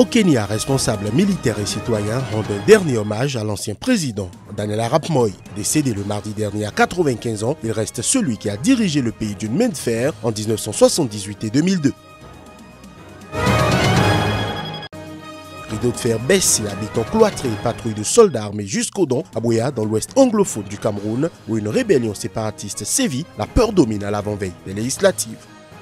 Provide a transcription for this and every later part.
Au Kenya, responsables militaires et citoyens rendent un dernier hommage à l'ancien président, Daniel Arap Moi. Décédé le mardi dernier à 95 ans, il reste celui qui a dirigé le pays d'une main de fer en 1978 et 2002. Rideau de fer baissé, habitants cloîtrés et patrouilles de soldats armés jusqu'aux dents à Buea, dans l'ouest anglophone du Cameroun, où une rébellion séparatiste sévit, la peur domine à l'avant-veille des législatives.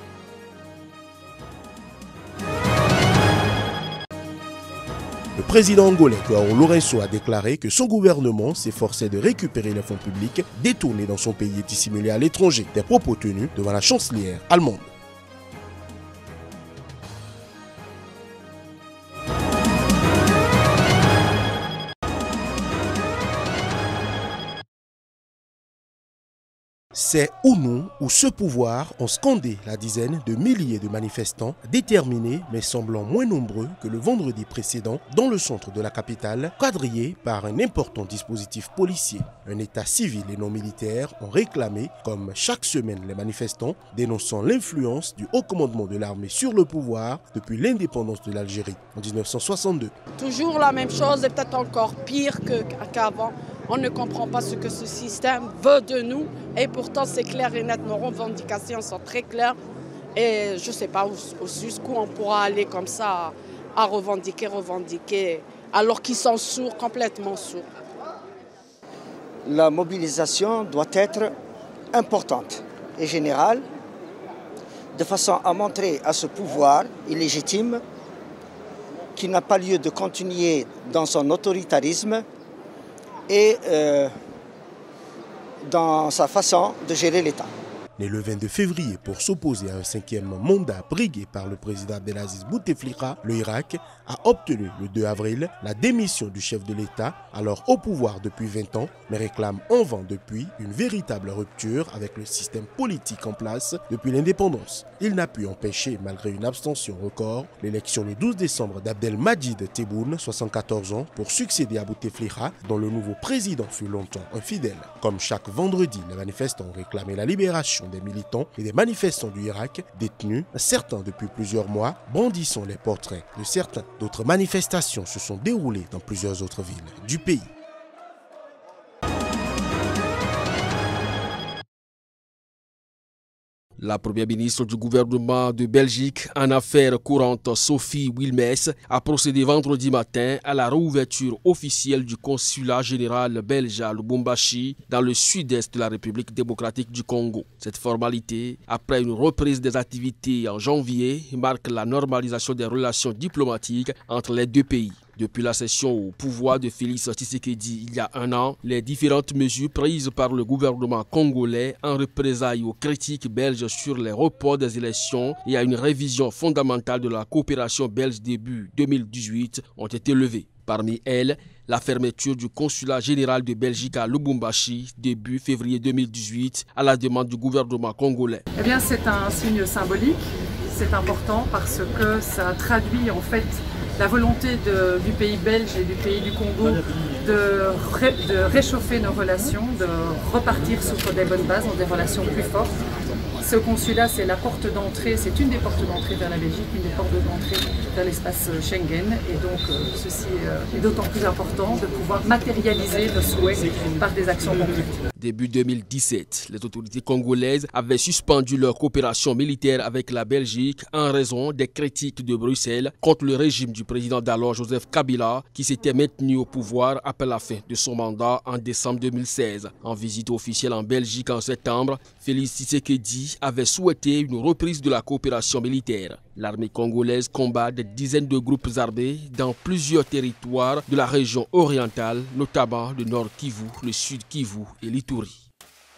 Le président angolais, João Lourenço, a déclaré que son gouvernement s'efforçait de récupérer les fonds publics détournés dans son pays et dissimulés à l'étranger, des propos tenus devant la chancelière allemande. C'est ou nous ou ce pouvoir ont scandé la dizaine de milliers de manifestants déterminés mais semblant moins nombreux que le vendredi précédent dans le centre de la capitale, quadrillés par un important dispositif policier. Un état civil et non militaire ont réclamé, comme chaque semaine les manifestants, dénonçant l'influence du haut commandement de l'armée sur le pouvoir depuis l'indépendance de l'Algérie en 1962. Toujours la même chose et peut-être encore pire qu'avant. On ne comprend pas ce que ce système veut de nous et pourtant c'est clair et net, nos revendications sont très claires et je ne sais pas jusqu'où on pourra aller comme ça à revendiquer alors qu'ils sont sourds, complètement sourds. La mobilisation doit être importante et générale de façon à montrer à ce pouvoir illégitime qu'il n'a pas lieu de continuer dans son autoritarisme et dans sa façon de gérer l'État. Né le 22 février pour s'opposer à un 5e mandat brigué par le président Abdelaziz Bouteflika, le Irak a obtenu le 2 avril la démission du chef de l'État, alors au pouvoir depuis 20 ans, mais réclame en vain depuis une véritable rupture avec le système politique en place depuis l'indépendance. Il n'a pu empêcher, malgré une abstention record, l'élection le 12 décembre d'Abdelmadjid Tebboune, 74 ans, pour succéder à Bouteflika, dont le nouveau président fut longtemps infidèle. Comme chaque vendredi, les manifestants ont réclamé la libération des militants et des manifestants du Irak détenus, certains depuis plusieurs mois, brandissant les portraits de certains. D'autres manifestations se sont déroulées dans plusieurs autres villes du pays. La première ministre du gouvernement de Belgique en affaires courantes, Sophie Wilmès, a procédé vendredi matin à la réouverture officielle du consulat général belge à Lubumbashi, dans le sud-est de la République démocratique du Congo. Cette formalité, après une reprise des activités en janvier, marque la normalisation des relations diplomatiques entre les deux pays. Depuis la cession au pouvoir de Félix Tshisekedi il y a un an, les différentes mesures prises par le gouvernement congolais en représailles aux critiques belges sur les reports des élections et à une révision fondamentale de la coopération belge début 2018 ont été levées. Parmi elles, la fermeture du consulat général de Belgique à Lubumbashi début février 2018 à la demande du gouvernement congolais. Eh bien, c'est un signe symbolique, c'est important parce que ça traduit en fait la volonté du pays belge et du pays du Congo de réchauffer nos relations, de repartir sur des bonnes bases, dans des relations plus fortes. Ce consulat, c'est la porte d'entrée, c'est une des portes d'entrée vers la Belgique, une des portes d'entrée vers l'espace Schengen. Et donc, ceci est d'autant plus important de pouvoir matérialiser nos souhaits par des actions concrètes. Début 2017, les autorités congolaises avaient suspendu leur coopération militaire avec la Belgique en raison des critiques de Bruxelles contre le régime du président d'alors Joseph Kabila qui s'était maintenu au pouvoir après la fin de son mandat en décembre 2016. En visite officielle en Belgique en septembre, Félix Tshisekedi avait souhaité une reprise de la coopération militaire. L'armée congolaise combat des dizaines de groupes armés dans plusieurs territoires de la région orientale, notamment le Nord Kivu, le Sud Kivu et l'Ituri.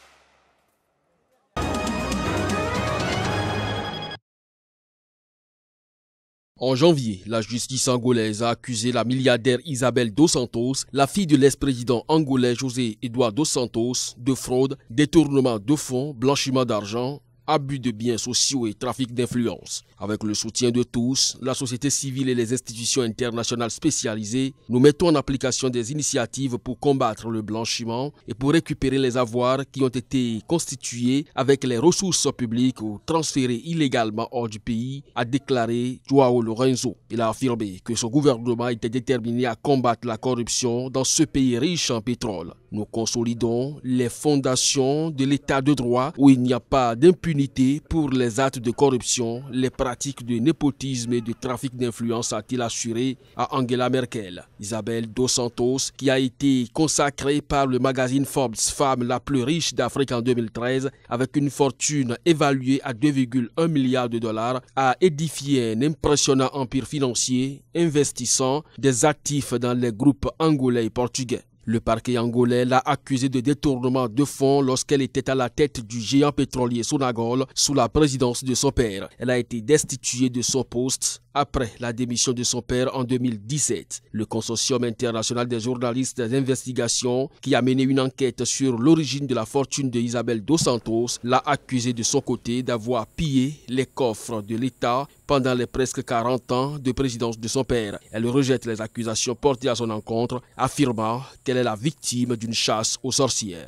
En janvier, la justice angolaise a accusé la milliardaire Isabel dos Santos, la fille de l'ex-président angolais José Eduardo dos Santos, de fraude, détournement de fonds, blanchiment d'argent, abus de biens sociaux et trafic d'influence. Avec le soutien de tous, la société civile et les institutions internationales spécialisées, nous mettons en application des initiatives pour combattre le blanchiment et pour récupérer les avoirs qui ont été constitués avec les ressources publiques ou transférés illégalement hors du pays, a déclaré Joao Lorenzo. Il a affirmé que son gouvernement était déterminé à combattre la corruption dans ce pays riche en pétrole. Nous consolidons les fondations de l'état de droit où il n'y a pas d'impunité pour les actes de corruption, les pratiques de népotisme et de trafic d'influence, a-t-il assuré à Angela Merkel. Isabel dos Santos, qui a été consacrée par le magazine Forbes femme la plus riche d'Afrique en 2013, avec une fortune évaluée à 2,1 milliards de dollars, a édifié un impressionnant empire financier, investissant des actifs dans les groupes angolais et portugais. Le parquet angolais l'a accusée de détournement de fonds lorsqu'elle était à la tête du géant pétrolier Sonangol sous la présidence de son père. Elle a été destituée de son poste après la démission de son père en 2017. Le consortium international des journalistes d'investigation, qui a mené une enquête sur l'origine de la fortune de Isabel dos Santos, l'a accusée de son côté d'avoir pillé les coffres de l'État pendant les presque 40 ans de présidence de son père. Elle rejette les accusations portées à son encontre, affirmant qu'elle est la victime d'une chasse aux sorcières.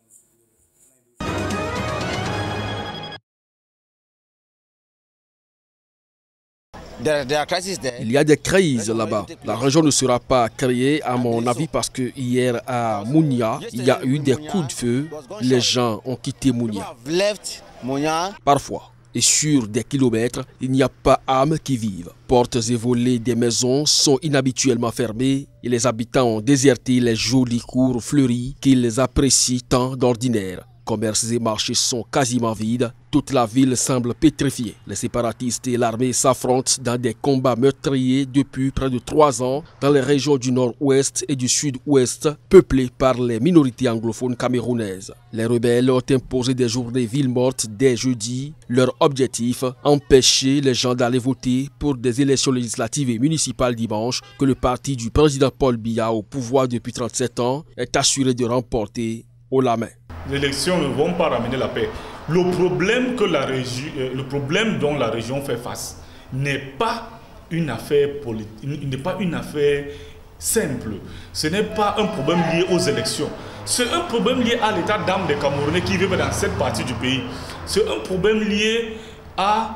Il y a des crises là-bas. La région ne sera pas créée, à mon avis, parce que hier à Mounia, il y a eu des coups de feu. Les gens ont quitté Mounia. Parfois. Et sur des kilomètres, il n'y a pas âme qui vive. Portes et volets des maisons sont inhabituellement fermées et les habitants ont déserté les jolies cours fleuries qu'ils apprécient tant d'ordinaire. Commerces et marchés sont quasiment vides. Toute la ville semble pétrifiée. Les séparatistes et l'armée s'affrontent dans des combats meurtriers depuis près de 3 ans dans les régions du nord-ouest et du sud-ouest, peuplées par les minorités anglophones camerounaises. Les rebelles ont imposé des journées villes mortes dès jeudi. Leur objectif, empêcher les gens d'aller voter pour des élections législatives et municipales dimanche que le parti du président Paul Biya, au pouvoir depuis 37 ans, est assuré de remporter haut la main. Les élections ne vont pas ramener la paix. Le problème dont la région fait face n'est pas une affaire politique, n'est pas une affaire simple. Ce n'est pas un problème lié aux élections. C'est un problème lié à l'état d'âme des Camerounais qui vivent dans cette partie du pays. C'est un problème lié à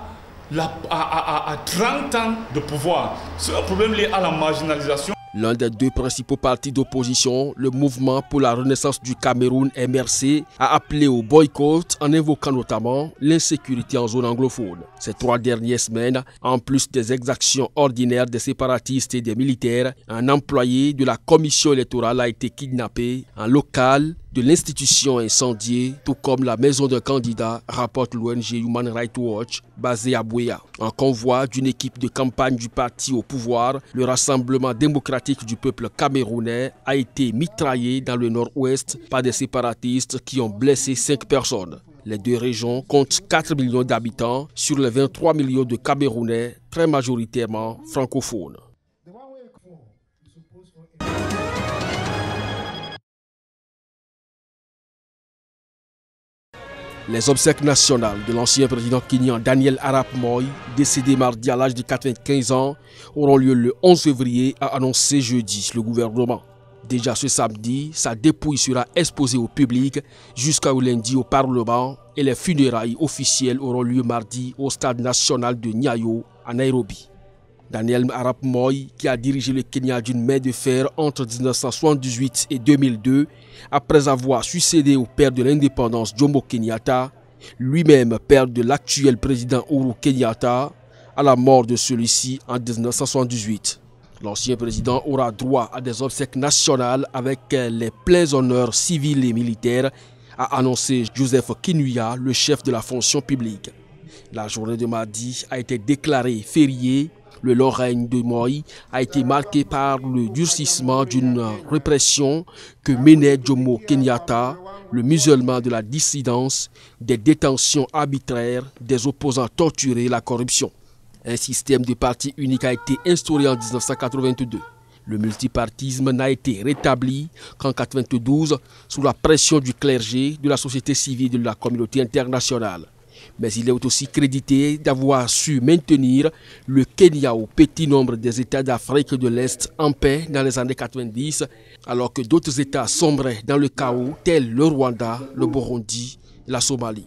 30 ans de pouvoir. C'est un problème lié à la marginalisation. L'un des 2 principaux partis d'opposition, le Mouvement pour la Renaissance du Cameroun, MRC, a appelé au boycott en invoquant notamment l'insécurité en zone anglophone. Ces 3 dernières semaines, en plus des exactions ordinaires des séparatistes et des militaires, un employé de la commission électorale a été kidnappé, un local de l'institution incendiée, tout comme la maison d'un candidat, rapporte l'ONG Human Rights Watch, basée à Buea. Un convoi d'une équipe de campagne du parti au pouvoir, le Rassemblement démocratique du peuple camerounais, a été mitraillé dans le nord-ouest par des séparatistes qui ont blessé 5 personnes. Les 2 régions comptent 4 millions d'habitants sur les 23 millions de Camerounais, très majoritairement francophones. Les obsèques nationales de l'ancien président kenyan Daniel Arap Moi, décédé mardi à l'âge de 95 ans, auront lieu le 11 février, a annoncé jeudi le gouvernement. Déjà ce samedi, sa dépouille sera exposée au public jusqu'au lundi au Parlement et les funérailles officielles auront lieu mardi au stade national de Nyayo à Nairobi. Daniel Arap Moi, qui a dirigé le Kenya d'une main de fer entre 1978 et 2002, après avoir succédé au père de l'indépendance Jomo Kenyatta, lui-même père de l'actuel président Uhuru Kenyatta, à la mort de celui-ci en 1978. L'ancien président aura droit à des obsèques nationales avec les pleins honneurs civils et militaires, a annoncé Joseph Kinuya, le chef de la fonction publique. La journée de mardi a été déclarée fériée. Le long règne de Moi a été marqué par le durcissement d'une répression que menait Jomo Kenyatta, le musulman de la dissidence, des détentions arbitraires, des opposants torturés, la corruption. Un système de parti unique a été instauré en 1982. Le multipartisme n'a été rétabli qu'en 1992 sous la pression du clergé, de la société civile et de la communauté internationale. Mais il est aussi crédité d'avoir su maintenir le Kenya au petit nombre des États d'Afrique de l'Est en paix dans les années 90, alors que d'autres États sombraient dans le chaos, tels le Rwanda, le Burundi, la Somalie.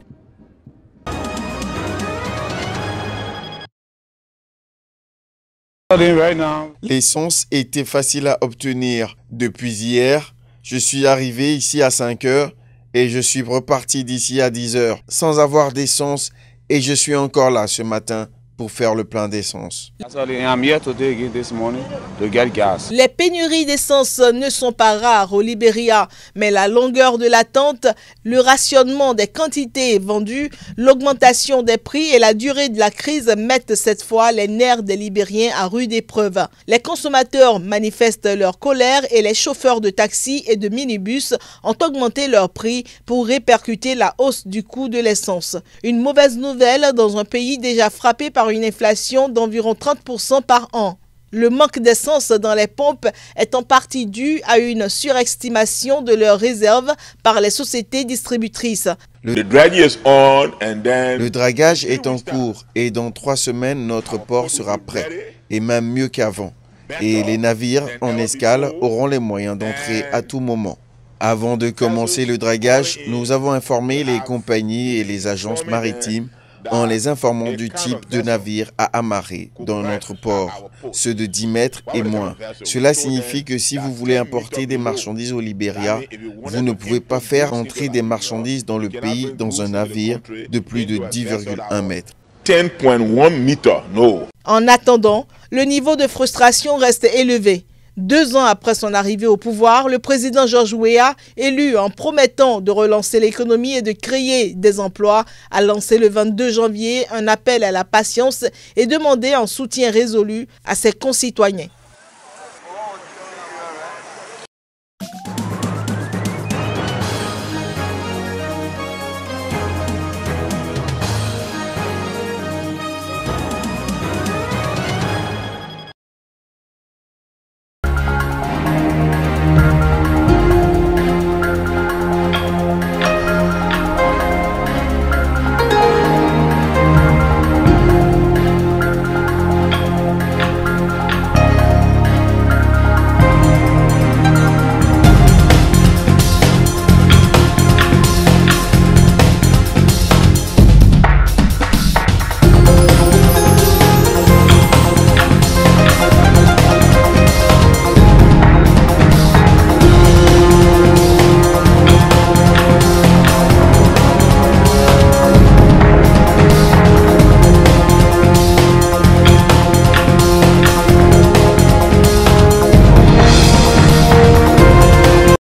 L'essence était facile à obtenir. Depuis hier, je suis arrivé ici à 5 heures et je suis reparti d'ici à 10 heures sans avoir d'essence et je suis encore là ce matin pour faire le plein d'essence. Les pénuries d'essence ne sont pas rares au Libéria, mais la longueur de l'attente, le rationnement des quantités vendues, l'augmentation des prix et la durée de la crise mettent cette fois les nerfs des Libériens à rude épreuve. Les consommateurs manifestent leur colère et les chauffeurs de taxi et de minibus ont augmenté leurs prix pour répercuter la hausse du coût de l'essence. Une mauvaise nouvelle dans un pays déjà frappé par une inflation d'environ 30% par an. Le manque d'essence dans les pompes est en partie dû à une surestimation de leurs réserves par les sociétés distributrices. Le dragage est en cours et dans 3 semaines, notre port sera prêt, et même mieux qu'avant. Et les navires en escale auront les moyens d'entrer à tout moment. Avant de commencer le dragage, nous avons informé les compagnies et les agences maritimes en les informant du type de navire à amarrer dans notre port, ceux de 10 mètres et moins. Cela signifie que si vous voulez importer des marchandises au Libéria, vous ne pouvez pas faire entrer des marchandises dans le pays dans un navire de plus de 10,1 mètres. 10.1 meters, no. En attendant, le niveau de frustration reste élevé. 2 ans après son arrivée au pouvoir, le président George Weah, élu en promettant de relancer l'économie et de créer des emplois, a lancé le 22 janvier un appel à la patience et demandé un soutien résolu à ses concitoyens.